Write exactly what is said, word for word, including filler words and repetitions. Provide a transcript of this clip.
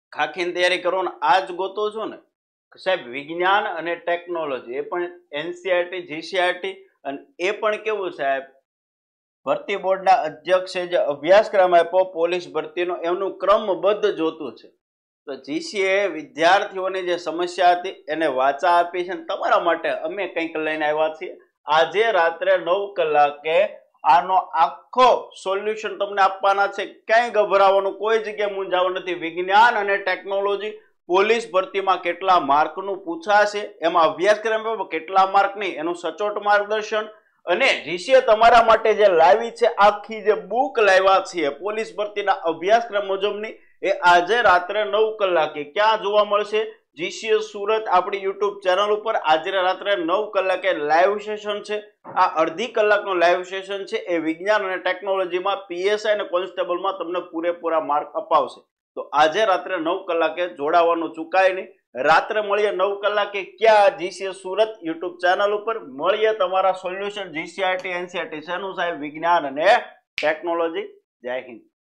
ખાખીની તૈયારી કરો ને આ જ ગોતો છો ને સાહેબ, વિજ્ઞાન અને ટેકનોલોજી, એ પણ એનસીઆરટી જીસીઆરટી, અને એ પણ કેવું સાહેબ, ભરતી બોર્ડના અધ્યક્ષે જે અભ્યાસક્રમ આપ્યો પોલીસ ભરતીનો એમનું ક્રમબદ્ધ જોતું છે. તો જીસીએ વિદ્યાર્થીઓની જે સમસ્યા હતી એને વાચા આપી છે. તમારા માટે અમે કંઈક લઈને આવ્યા છીએ. આજે રાત્રે નવ કલાકે આનો આખો સોલ્યુશન તમને આપવાના છે. ક્યાંય ગભરાવાનું, કોઈ જગ્યાએ મૂંઝાવાનું નથી. વિજ્ઞાન અને ટેકનોલોજી પોલીસ ભરતીમાં કેટલા માર્કનું પૂછાશે, એમાં અભ્યાસક્રમ કેટલા માર્કની, એનું સચોટ માર્ગદર્શન, અને જીસીએ તમારા માટે જે લાવી છે આખી જે બુક લાવ્યા છે પોલીસ ભરતીના અભ્યાસક્રમ મુજબની, એ આજે રાત્રે નવ કલાકે ક્યાં જોવા મળશે? જીસીએ સુરત આપણી યુટ્યુબ ચેનલ ઉપર આજે રાત્રે નવ કલાકે લાઈવ સેશન છે. આ અડધી કલાકનું લાઈવ સેશન છે. એ વિજ્ઞાન અને ટેકનોલોજીમાં પીએસઆઈ અને કોન્સ્ટેબલમાં તમને પૂરેપૂરા માર્ક અપાવશે. તો આજે રાત્રે નવ કલાકે જોડાવાનું ચૂકાય નહીં. રાત્રે મળીએ નવ કલાકે ક્યાં? જીસીએ સુરત યુટ્યુબ ચેનલ ઉપર. મળીએ તમારા સોલ્યુશન જીસીઆરટી એનસીઆરટી શેનું સાહેબ? વિજ્ઞાન અને ટેકનોલોજી. જય હિન્દ.